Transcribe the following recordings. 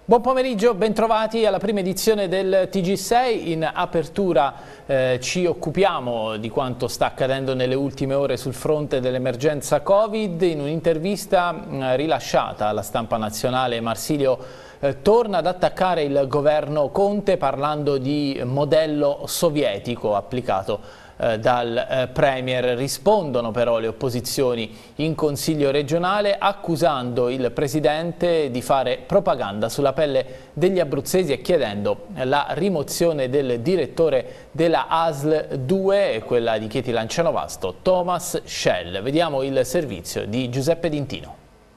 Buon pomeriggio, bentrovati alla prima edizione del TG6. In apertura ci occupiamo di quanto sta accadendo nelle ultime ore sul fronte dell'emergenza Covid. In un'intervista rilasciata alla stampa nazionale, Marsilio torna ad attaccare il governo Conte parlando di modello sovietico applicato dal Premier. Rispondono però le opposizioni in Consiglio regionale accusando il Presidente di fare propaganda sulla pelle degli abruzzesi e chiedendo la rimozione del direttore della ASL 2, quella di Chieti Lanciano Vasto, Thomas Schell. Vediamo il servizio di Giuseppe D'Intino.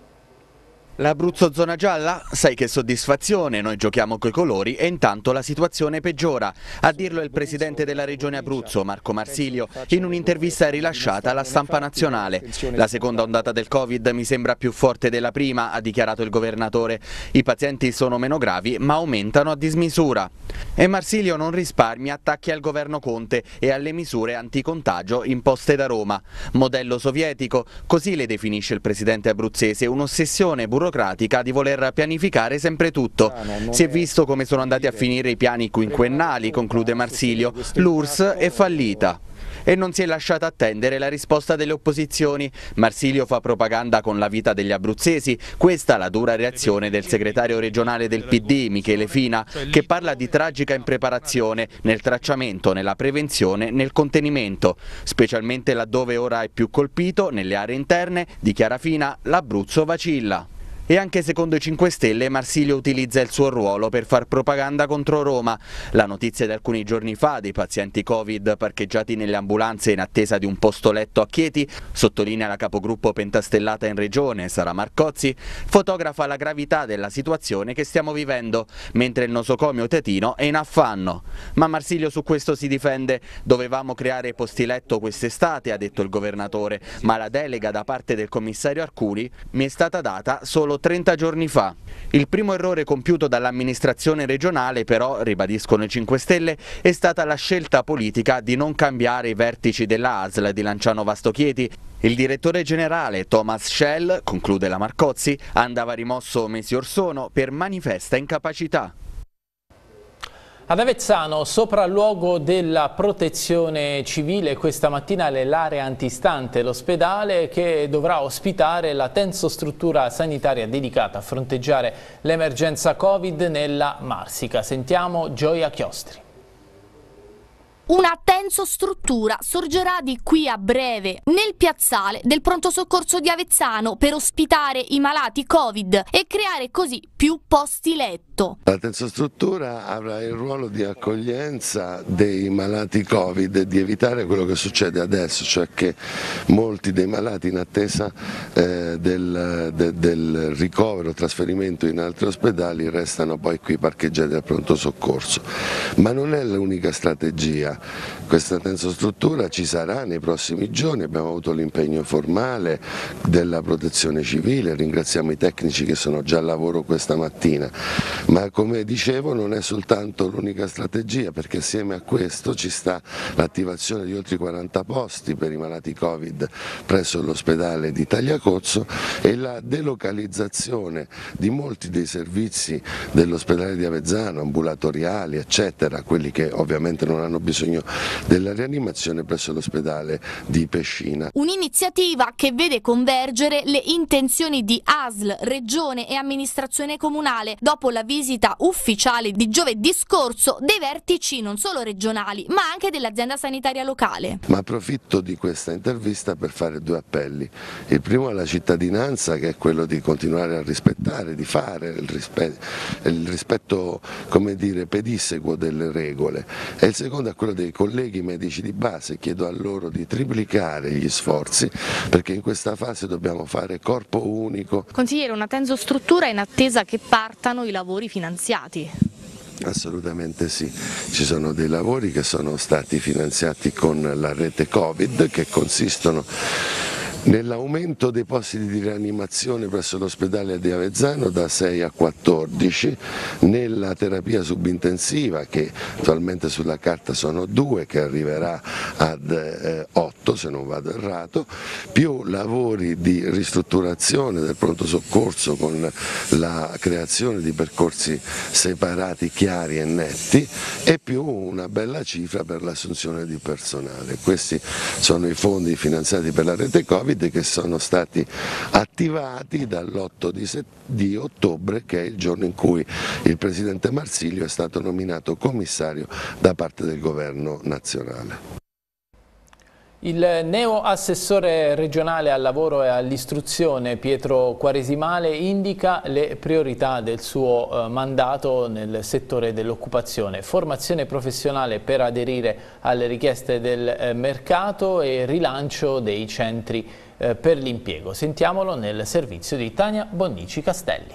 L'Abruzzo zona gialla? Sai che soddisfazione, noi giochiamo coi colori e intanto la situazione peggiora. A dirlo è il presidente della regione Abruzzo, Marco Marsilio, in un'intervista rilasciata alla stampa nazionale. La seconda ondata del Covid mi sembra più forte della prima, ha dichiarato il governatore. I pazienti sono meno gravi ma aumentano a dismisura. E Marsilio non risparmia attacchi al governo Conte e alle misure anticontagio imposte da Roma. Modello sovietico, così le definisce il presidente abruzzese, un'ossessione burocratica di voler pianificare sempre tutto. Si è visto come sono andati a finire i piani quinquennali, conclude Marsilio. L'URSS è fallita. E non si è lasciata attendere la risposta delle opposizioni. Marsilio fa propaganda con la vita degli abruzzesi, questa la dura reazione del segretario regionale del PD, Michele Fina, che parla di tragica impreparazione nel tracciamento, nella prevenzione, nel contenimento, specialmente laddove ora è più colpito, nelle aree interne, dichiara Fina, l'Abruzzo vacilla. E anche secondo i 5 Stelle Marsilio utilizza il suo ruolo per far propaganda contro Roma. La notizia di alcuni giorni fa dei pazienti Covid parcheggiati nelle ambulanze in attesa di un posto letto a Chieti, sottolinea la capogruppo pentastellata in regione, Sara Marcozzi, fotografa la gravità della situazione che stiamo vivendo, mentre il nosocomio tetino è in affanno. Ma Marsilio su questo si difende. Dovevamo creare posti letto quest'estate, ha detto il governatore, ma la delega da parte del commissario Arcuri mi è stata data solo 30 giorni fa. Il primo errore compiuto dall'amministrazione regionale però, ribadiscono i 5 Stelle, è stata la scelta politica di non cambiare i vertici della ASL di Lanciano Vasto Chieti. Il direttore generale Thomas Schell, conclude la Marcozzi, andava rimosso mesi or sono per manifesta incapacità. Ad Avezzano, sopralluogo della protezione civile, questa mattina l'area antistante l'ospedale che dovrà ospitare la tensostruttura sanitaria dedicata a fronteggiare l'emergenza Covid nella Marsica. Sentiamo Gioia Chiostri. Una tensostruttura sorgerà di qui a breve nel piazzale del pronto soccorso di Avezzano per ospitare i malati Covid e creare così più posti letto. La tensostruttura avrà il ruolo di accoglienza dei malati Covid e di evitare quello che succede adesso, cioè che molti dei malati in attesa del ricovero, trasferimento in altri ospedali restano poi qui parcheggiati al pronto soccorso. Ma non è l'unica strategia. Questa tensostruttura ci sarà nei prossimi giorni, abbiamo avuto l'impegno formale della protezione civile, ringraziamo i tecnici che sono già al lavoro questa mattina, ma come dicevo non è soltanto l'unica strategia, perché assieme a questo ci sta l'attivazione di oltre 40 posti per i malati Covid presso l'ospedale di Tagliacozzo e la delocalizzazione di molti dei servizi dell'ospedale di Avezzano, ambulatoriali eccetera, quelli che ovviamente non hanno bisogno della rianimazione presso l'ospedale di Pescina. Un'iniziativa che vede convergere le intenzioni di ASL, Regione e amministrazione comunale dopo la visita ufficiale di giovedì scorso dei vertici non solo regionali ma anche dell'azienda sanitaria locale. Ma approfitto di questa intervista per fare 2 appelli. Il primo alla cittadinanza, che è quello di continuare a rispettare, di fare il rispetto come dire, pedissequo delle regole, e il secondo a quello dei colleghi medici di base. Chiedo a loro di triplicare gli sforzi perché in questa fase dobbiamo fare corpo unico. Consigliere, una tensostruttura in attesa che partano i lavori finanziati. Assolutamente sì, ci sono dei lavori che sono stati finanziati con la rete Covid che consistono nell'aumento dei posti di rianimazione presso l'ospedale di Avezzano da 6 a 14, nella terapia subintensiva che attualmente sulla carta sono 2, che arriverà ad 8 se non vado errato, più lavori di ristrutturazione del pronto soccorso con la creazione di percorsi separati, chiari e netti, e più una bella cifra per l'assunzione di personale. Questi sono i fondi finanziati per la rete Covid che sono stati attivati dall'8 di ottobre, che è il giorno in cui il Presidente Marsilio è stato nominato commissario da parte del Governo nazionale. Il neo assessore regionale al lavoro e all'istruzione Pietro Quaresimale indica le priorità del suo mandato nel settore dell'occupazione: formazione professionale per aderire alle richieste del mercato e rilancio dei centri per l'impiego. Sentiamolo nel servizio di Tania Bonnici Castelli.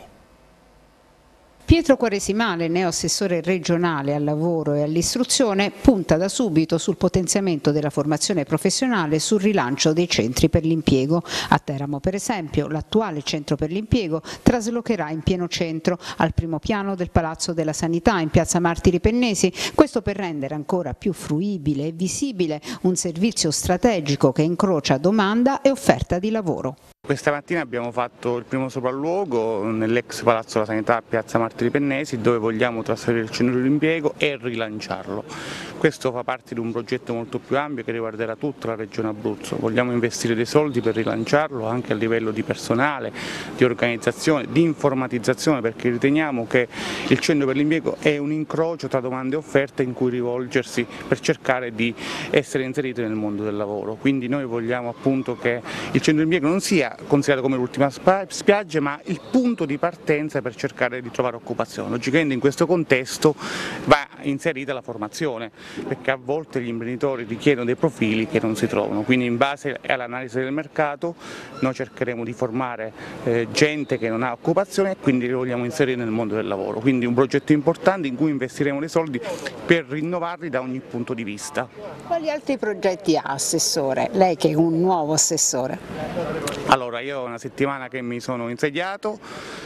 Pietro Quaresimale, neo assessore regionale al lavoro e all'istruzione, punta da subito sul potenziamento della formazione professionale e sul rilancio dei centri per l'impiego. A Teramo, per esempio, l'attuale centro per l'impiego traslocherà in pieno centro, al primo piano del Palazzo della Sanità in piazza Martiri Pennesi, questo per rendere ancora più fruibile e visibile un servizio strategico che incrocia domanda e offerta di lavoro. Questa mattina abbiamo fatto il primo sopralluogo nell'ex Palazzo della Sanità a piazza Martiri Pennesi, dove vogliamo trasferire il centro dell'impiego e rilanciarlo. Questo fa parte di un progetto molto più ampio che riguarderà tutta la regione Abruzzo. Vogliamo investire dei soldi per rilanciarlo anche a livello di personale, di organizzazione, di informatizzazione, perché riteniamo che il centro per l'impiego è un incrocio tra domande e offerte in cui rivolgersi per cercare di essere inseriti nel mondo del lavoro. Quindi noi vogliamo appunto che il centro dell'impiego non sia considerato come l'ultima spiaggia, ma il punto di partenza per cercare di trovare occupazione. Logicamente in questo contesto va inserita la formazione, perché a volte gli imprenditori richiedono dei profili che non si trovano, quindi in base all'analisi del mercato noi cercheremo di formare gente che non ha occupazione e quindi li vogliamo inserire nel mondo del lavoro. Quindi un progetto importante in cui investiremo dei soldi per rinnovarli da ogni punto di vista. Quali altri progetti ha, assessore? Lei che è un nuovo assessore. Allora, io ho una settimana che mi sono insediato,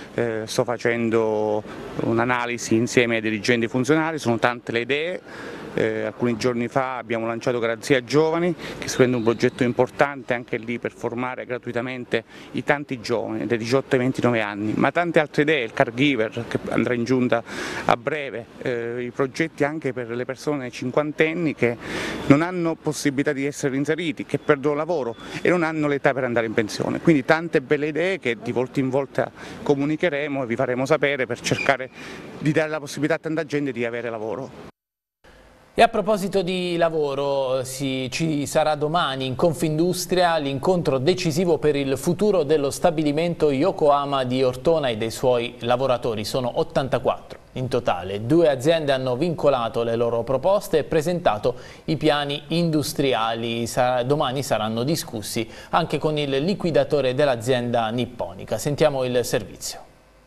sto facendo un'analisi insieme ai dirigenti funzionari, sono tante le idee. Alcuni giorni fa abbiamo lanciato Garanzia Giovani, che si prende un progetto importante anche lì per formare gratuitamente i tanti giovani dai 18 ai 29 anni, ma tante altre idee, il caregiver che andrà in giunta a breve, i progetti anche per le persone cinquantenni che non hanno possibilità di essere inseriti, che perdono lavoro e non hanno l'età per andare in pensione. Quindi tante belle idee che di volta in volta comunicheremo e vi faremo sapere per cercare di dare la possibilità a tanta gente di avere lavoro. E a proposito di lavoro, ci sarà domani in Confindustria l'incontro decisivo per il futuro dello stabilimento Yokohama di Ortona e dei suoi lavoratori. Sono 84 in totale. 2 aziende hanno vincolato le loro proposte e presentato i piani industriali. Domani saranno discussi anche con il liquidatore dell'azienda nipponica. Sentiamo il servizio.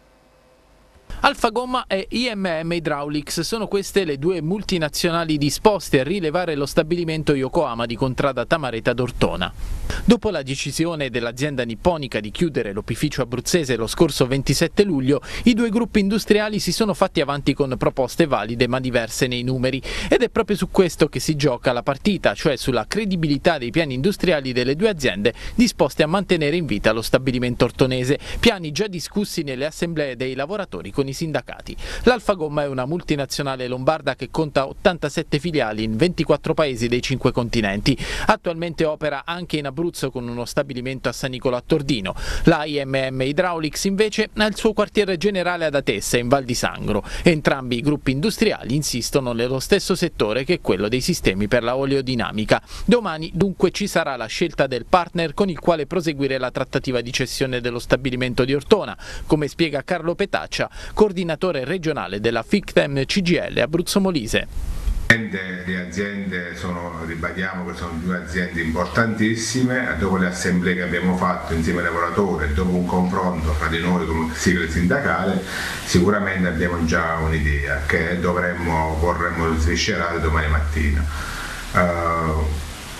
Alfa Gomma e IMM Hydraulics sono queste le 2 multinazionali disposte a rilevare lo stabilimento Yokohama di Contrada Tamareta d'Ortona. Dopo la decisione dell'azienda nipponica di chiudere l'opificio abruzzese lo scorso 27 luglio, i 2 gruppi industriali si sono fatti avanti con proposte valide ma diverse nei numeri, ed è proprio su questo che si gioca la partita, cioè sulla credibilità dei piani industriali delle 2 aziende disposte a mantenere in vita lo stabilimento ortonese, piani già discussi nelle assemblee dei lavoratori con i sindacati. L'Alfa Gomma è una multinazionale lombarda che conta 87 filiali in 24 paesi dei 5 continenti. Attualmente opera anche in Abruzzo con uno stabilimento a San Nicolò a Tordino. La IMM Hydraulics invece ha il suo quartiere generale ad Atessa in Val di Sangro. Entrambi i gruppi industriali insistono nello stesso settore, che è quello dei sistemi per la oleodinamica. Domani dunque ci sarà la scelta del partner con il quale proseguire la trattativa di cessione dello stabilimento di Ortona, come spiega Carlo Petaccia, coordinatore regionale della FICTEM CGIL Abruzzo Molise. Le aziende ribadiamo che sono 2 aziende importantissime. Dopo le assemblee che abbiamo fatto insieme ai lavoratori e dopo un confronto fra di noi come sigla sindacale, sicuramente abbiamo già un'idea che vorremmo sviscerare domani mattina.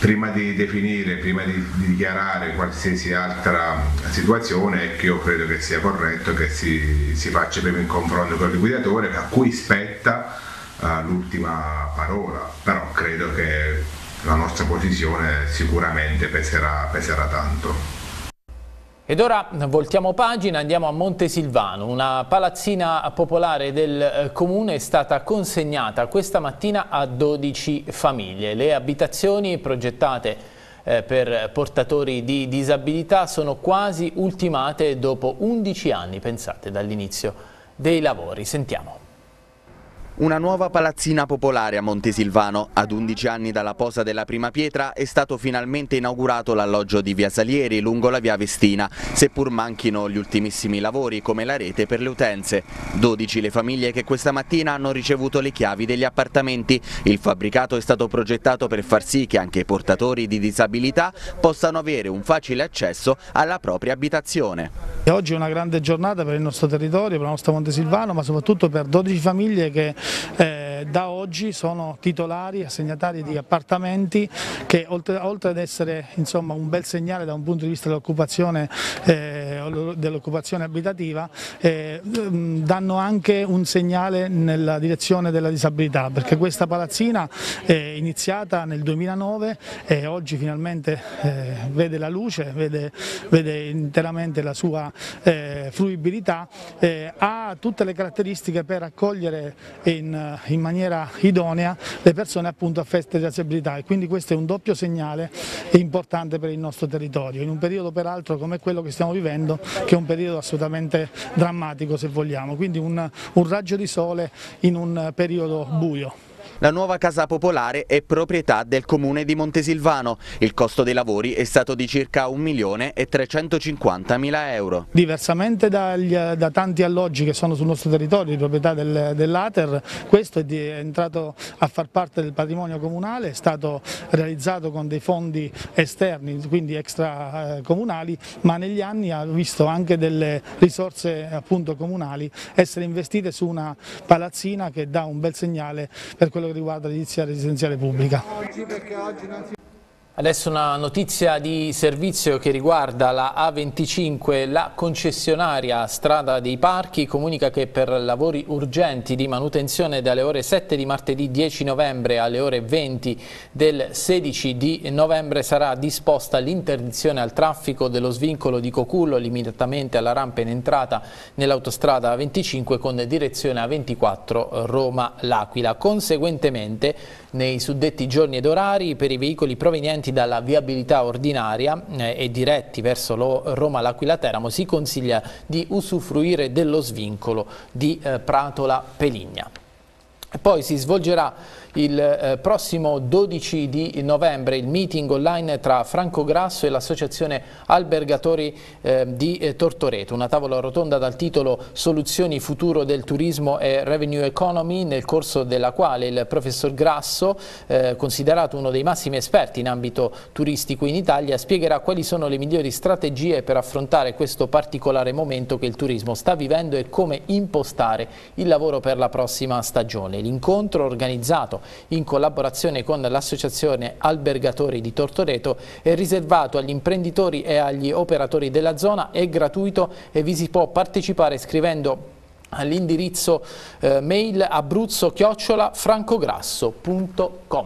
prima di definire, prima di dichiarare qualsiasi altra situazione, che io credo che sia corretto che si faccia prima in confronto con il liquidatore, a cui spetta l'ultima parola, però credo che la nostra posizione sicuramente peserà tanto. Ed ora voltiamo pagina, andiamo a Montesilvano. Una palazzina popolare del comune è stata consegnata questa mattina a 12 famiglie. Le abitazioni progettate per portatori di disabilità sono quasi ultimate dopo 11 anni, pensate, dall'inizio dei lavori. Sentiamo. Una nuova palazzina popolare a Montesilvano. Ad 11 anni dalla posa della prima pietra è stato finalmente inaugurato l'alloggio di Via Salieri lungo la via Vestina, seppur manchino gli ultimissimi lavori come la rete per le utenze. 12 le famiglie che questa mattina hanno ricevuto le chiavi degli appartamenti. Il fabbricato è stato progettato per far sì che anche i portatori di disabilità possano avere un facile accesso alla propria abitazione. Oggi è una grande giornata per il nostro territorio, per il nostro Montesilvano, ma soprattutto per 12 famiglie che da oggi sono titolari, assegnatari di appartamenti che oltre ad essere insomma un bel segnale da un punto di vista dell'occupazione abitativa, danno anche un segnale nella direzione della disabilità, perché questa palazzina è iniziata nel 2009 e oggi finalmente vede la luce, vede interamente la sua fruibilità, ha tutte le caratteristiche per accogliere in maniera idonea le persone appunto affette da disabilità, e quindi questo è un doppio segnale importante per il nostro territorio, in un periodo peraltro come quello che stiamo vivendo, che è un periodo assolutamente drammatico se vogliamo, quindi un raggio di sole in un periodo buio. La nuova casa popolare è proprietà del comune di Montesilvano. Il costo dei lavori è stato di circa 1.350.000 euro. Diversamente da tanti alloggi che sono sul nostro territorio di proprietà dell'Ater, questo è entrato a far parte del patrimonio comunale, è stato realizzato con dei fondi esterni, quindi extracomunali, ma negli anni ha visto anche delle risorse appunto comunali essere investite su una palazzina che dà un bel segnale per quello che riguarda l'edilizia residenziale pubblica. Adesso una notizia di servizio che riguarda la A25, la concessionaria Strada dei Parchi comunica che per lavori urgenti di manutenzione dalle ore 7 di martedì 10 novembre alle ore 20 del 16 di novembre sarà disposta l'interdizione al traffico dello svincolo di Cocullo limitatamente alla rampa in entrata nell'autostrada A25 con direzione A24 Roma-L'Aquila. Conseguentemente nei suddetti giorni ed orari per i veicoli provenienti dalla viabilità ordinaria e diretti verso Roma-L'Aquila Teramo si consiglia di usufruire dello svincolo di Pratola Peligna. Poi si svolgerà il prossimo 12 di novembre il meeting online tra Franco Grasso e l'associazione Albergatori di Tortoreto, una tavola rotonda dal titolo Soluzioni futuro del turismo e revenue economy, nel corso della quale il professor Grasso, considerato uno dei massimi esperti in ambito turistico in Italia, spiegherà quali sono le migliori strategie per affrontare questo particolare momento che il turismo sta vivendo e come impostare il lavoro per la prossima stagione. L'incontro, organizzato in collaborazione con l'associazione Albergatori di Tortoreto, è riservato agli imprenditori e agli operatori della zona, è gratuito e vi si può partecipare scrivendo all'indirizzo mail abruzzo@francograsso.com.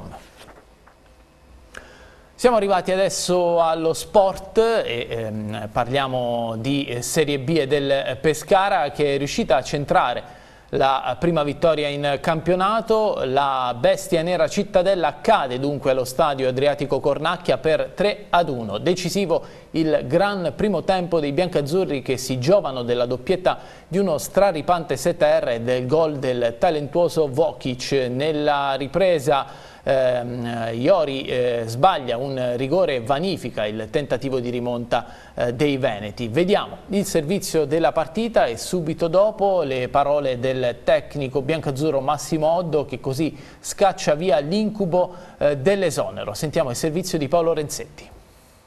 Siamo arrivati adesso allo sport e parliamo di Serie B e del Pescara, che è riuscita a centrare la prima vittoria in campionato. La bestia nera Cittadella cade dunque allo stadio Adriatico Cornacchia per 3-1. Decisivo il gran primo tempo dei biancazzurri, che si giovano della doppietta di uno straripante 7R e del gol del talentuoso Vokic. Nella ripresa Iori sbaglia un rigore e vanifica il tentativo di rimonta dei veneti. Vediamo il servizio della partita e subito dopo le parole del tecnico biancazzurro Massimo Oddo, che così scaccia via l'incubo dell'esonero. Sentiamo il servizio di Paolo Renzetti.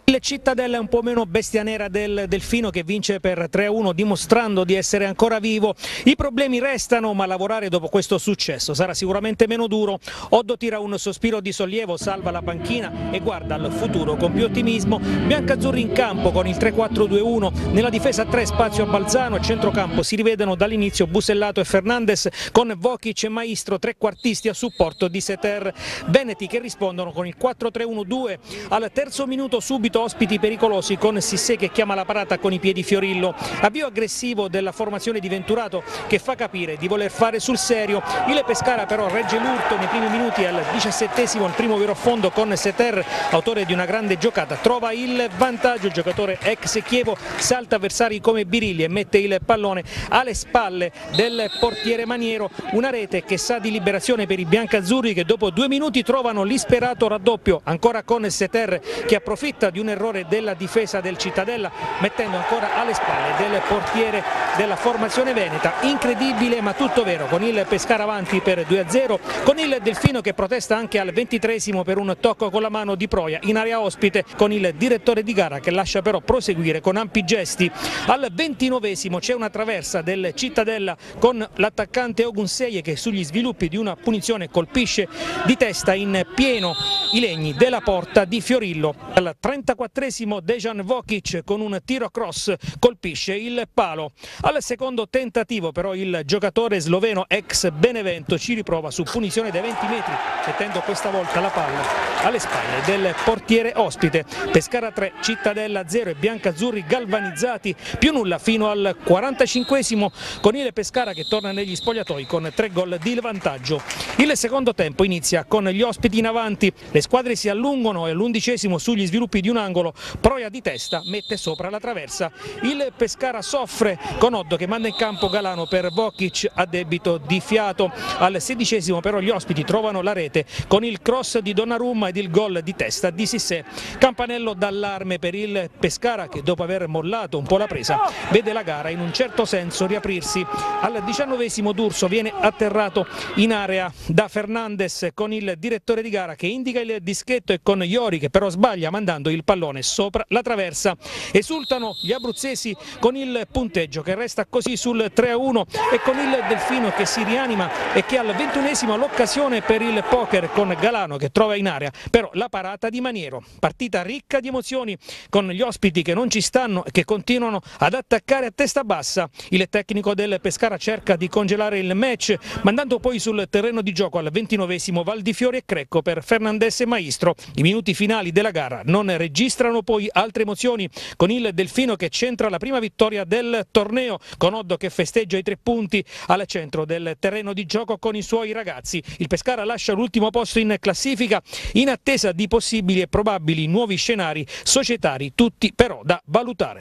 Il Cittadella è un po' meno bestia nera del Delfino, che vince per 3-1 dimostrando di essere ancora vivo. I problemi restano, ma lavorare dopo questo successo sarà sicuramente meno duro. Oddo tira un sospiro di sollievo, salva la panchina e guarda al futuro con più ottimismo. Biancazzurri in campo con il 3-4-2-1, nella difesa 3 spazio a Balzano, a centrocampo si rivedono dall'inizio Busellato e Fernandes con Vokic e Maistro, trequartisti a supporto di Seter. Veneti che rispondono con il 4-3-1-2, al terzo minuto subito ospiti pericolosi con Sissé che chiama la parata con i piedi Fiorillo. Avvio aggressivo della formazione di Venturato che fa capire di voler fare sul serio. Il Pescara però regge l'urto nei primi minuti. Al 17esimo il primo vero affondo con Seter, autore di una grande giocata, trova il vantaggio. Il giocatore ex Chievo salta avversari come Birilli e mette il pallone alle spalle del portiere Maniero. Una rete che sa di liberazione per i biancazzurri, che dopo 2 minuti trovano l'isperato raddoppio ancora con Seter, che approfitta di un errore della difesa del Cittadella, mettendo ancora alle spalle del portiere della formazione veneta. Incredibile ma tutto vero, con il Pescara avanti per 2-0, con il Delfino che protesta anche al 23esimo per un tocco con la mano di Proia in area ospite, con il direttore di gara che lascia però proseguire con ampi gesti. Al 29esimo c'è una traversa del Cittadella con l'attaccante Ogunseie che sugli sviluppi di una punizione colpisce di testa in pieno i legni della porta di Fiorillo. Al 34esimo Dejan Vokic con un tiro cross colpisce il palo. Al secondo tentativo però il giocatore sloveno ex Benevento ci riprova su punizione dai 20 metri, mettendo questa volta la palla alle spalle del portiere ospite. Pescara 3, Cittadella 0 e biancazzurri galvanizzati, più nulla fino al 45esimo, con il Pescara che torna negli spogliatoi con 3 gol di vantaggio. Il secondo tempo inizia con gli ospiti in avanti, le squadre si allungano e all'11esimo sugli sviluppi di un angolo Proia di testa mette sopra la traversa. Il Pescara soffre con Oddo che manda in campo Galano per Vokic a debito di fiato. Al 16esimo però gli ospiti trovano la rete con il cross di Donnarumma ed il gol di testa di Sissé. Campanello d'allarme per il Pescara che dopo aver mollato un po' la presa vede la gara in un certo senso riaprirsi. Al 19esimo D'Urso viene atterrato in area da Fernandes con il direttore di gara che indica il dischetto e con Iori che però sbaglia mandando il pallone sopra la traversa. Esultano gli abruzzesi con il punteggio che resta così sul 3-1 e con il Delfino che si rianima e che al 21esimo ha l'occasione per il poker con Galano che trova in area però la parata di Maniero. Partita ricca di emozioni con gli ospiti che non ci stanno e che continuano ad attaccare a testa bassa. Il tecnico del Pescara cerca di congelare il match mandando poi sul terreno di gioco al 29esimo Valdifiori e Crecco per Fernandes e Maistro. I minuti finali della gara non registrano poi altre emozioni, con il Delfino che centra la prima vittoria del torneo, con Oddo che festeggia i 3 punti al centro del terreno di gioco con i suoi ragazzi. Il Pescara lascia l'ultimo posto in classifica in attesa di possibili e probabili nuovi scenari societari, tutti però da valutare.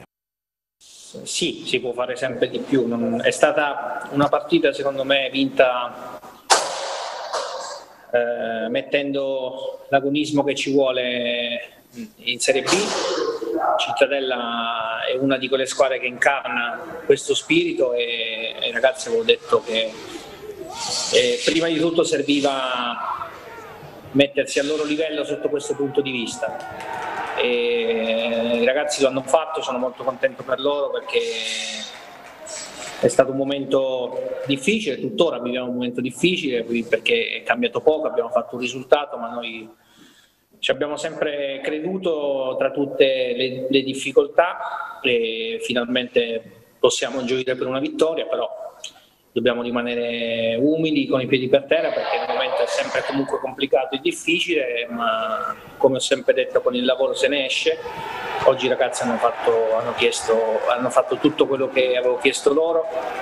Sì, si può fare sempre di più. È stata una partita secondo me vinta mettendo l'agonismo che ci vuole in Serie B. Cittadella è una di quelle squadre che incarna questo spirito e ai ragazzi avevo detto che prima di tutto serviva mettersi al loro livello sotto questo punto di vista e i ragazzi lo hanno fatto, sono molto contento per loro perché è stato un momento difficile, tuttora viviamo un momento difficile perché è cambiato poco, abbiamo fatto un risultato ma noi ci abbiamo sempre creduto tra tutte le difficoltà e finalmente possiamo gioire per una vittoria, però dobbiamo rimanere umili con i piedi per terra perché il momento è sempre comunque complicato e difficile, ma come ho sempre detto con il lavoro se ne esce. Oggi i ragazzi hanno fatto tutto quello che avevo chiesto loro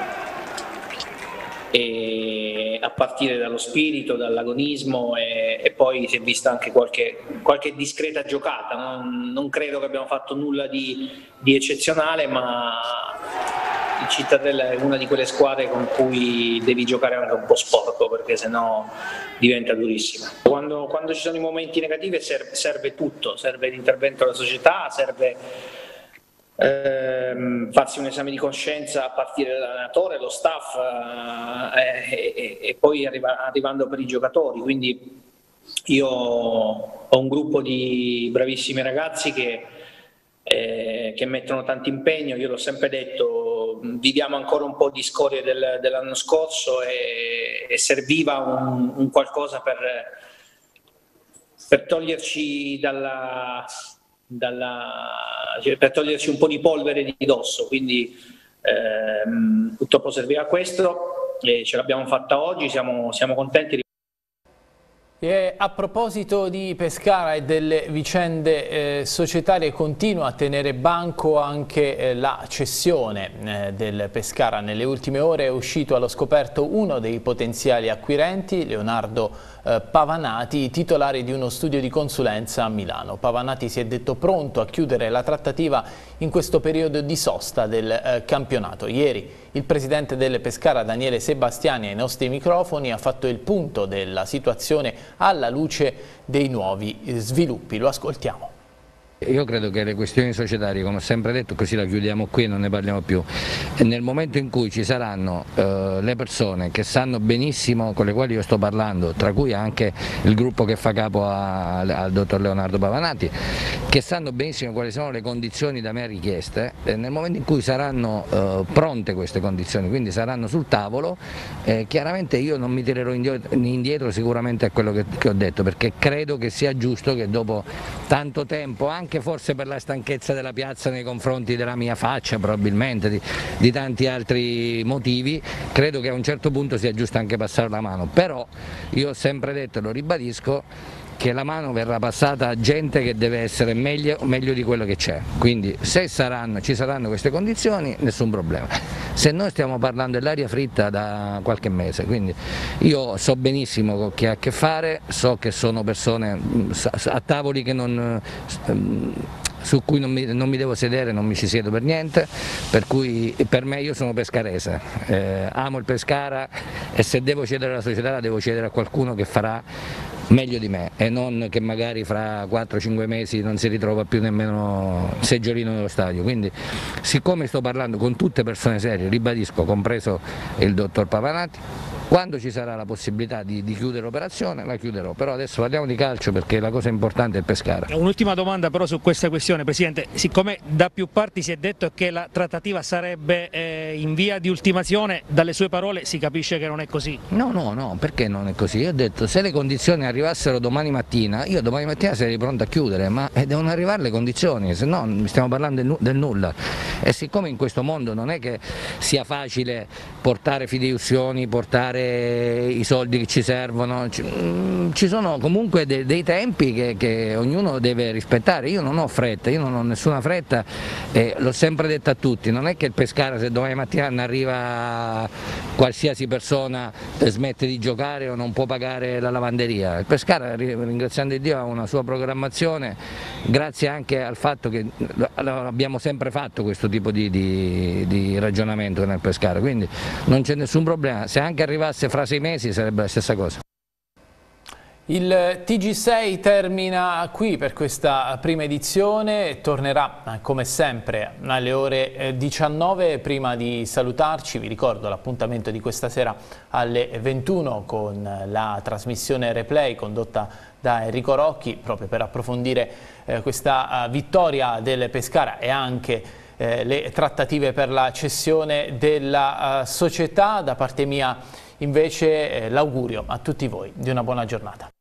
e a partire dallo spirito, dall'agonismo e poi si è vista anche qualche discreta giocata. Non credo che abbiamo fatto nulla di eccezionale, ma il Cittadella è una di quelle squadre con cui devi giocare anche un po' sporco perché sennò diventa durissima. Quando ci sono i momenti negativi serve tutto, serve l'intervento della società, serve farsi un esame di coscienza a partire dall'allenatore, lo staff e poi arrivando per i giocatori. Quindi io ho un gruppo di bravissimi ragazzi che che mettono tanto impegno. Io l'ho sempre detto, viviamo ancora un po' di scorie dell'anno scorso e serviva un qualcosa per toglierci per toglierci un po' di polvere di dosso, quindi purtroppo serviva questo e ce l'abbiamo fatta oggi, siamo contenti. E a proposito di Pescara e delle vicende societarie, continua a tenere banco anche la cessione del Pescara. Nelle ultime ore è uscito allo scoperto uno dei potenziali acquirenti, Leonardo Pavanati, titolare di uno studio di consulenza a Milano. Pavanati si è detto pronto a chiudere la trattativa in questo periodo di sosta del campionato. Ieri il presidente del Pescara, Daniele Sebastiani, ai nostri microfoni ha fatto il punto della situazione alla luce dei nuovi sviluppi. Lo ascoltiamo. Io credo che le questioni societarie, come ho sempre detto, così la chiudiamo qui e non ne parliamo più. E nel momento in cui ci saranno le persone che sanno benissimo, con le quali io sto parlando, tra cui anche il gruppo che fa capo al dottor Leonardo Pavanati, che sanno benissimo quali sono le condizioni da me richieste, nel momento in cui saranno pronte queste condizioni, quindi saranno sul tavolo, chiaramente io non mi tirerò indietro sicuramente a quello che ho detto, perché credo che sia giusto che dopo tanto tempo, anche forse per la stanchezza della piazza nei confronti della mia faccia, probabilmente di tanti altri motivi, credo che a un certo punto sia giusto anche passare la mano, però io ho sempre detto e lo ribadisco che la mano verrà passata a gente che deve essere meglio di quello che c'è, quindi se ci saranno queste condizioni nessun problema, se noi stiamo parlando dell'aria fritta da qualche mese, quindi io so benissimo con chi ha a che fare, so che sono persone a tavoli che su cui non mi devo sedere, non mi ci siedo per niente, per cui per me, io sono pescarese, amo il Pescara e se devo cedere alla società la devo cedere a qualcuno che farà meglio di me e non che magari fra 4-5 mesi non si ritrova più nemmeno seggiolino nello stadio. Quindi siccome sto parlando con tutte persone serie, ribadisco, compreso il dottor Pavanati, quando ci sarà la possibilità di chiudere l'operazione la chiuderò, però adesso parliamo di calcio perché la cosa importante è il Pescara. Un'ultima domanda però su questa questione, Presidente, siccome da più parti si è detto che la trattativa sarebbe in via di ultimazione, dalle sue parole si capisce che non è così? No, perché non è così? Io ho detto se le condizioni arrivassero domani mattina, io domani mattina sarei pronto a chiudere, ma devono arrivare le condizioni, se no stiamo parlando del nulla e siccome in questo mondo non è che sia facile portare fideiussioni, portare i soldi che ci servono, ci sono comunque dei tempi che ognuno deve rispettare. Io non ho fretta, io non ho nessuna fretta e l'ho sempre detto a tutti, non è che il Pescara se domani mattina arriva qualsiasi persona smette di giocare o non può pagare la lavanderia. Il Pescara, ringraziando Dio, ha una sua programmazione, grazie anche al fatto che abbiamo sempre fatto questo tipo di ragionamento nel Pescara, quindi non c'è nessun problema, se anche arrivasse fra 6 mesi sarebbe la stessa cosa. Il TG6 termina qui per questa prima edizione, tornerà come sempre alle ore 19. Prima di salutarci vi ricordo l'appuntamento di questa sera alle 21 con la trasmissione replay condotta da Enrico Rocchi proprio per approfondire questa vittoria del Pescara e anche le trattative per la cessione della società. Da parte mia invece l'augurio a tutti voi di una buona giornata.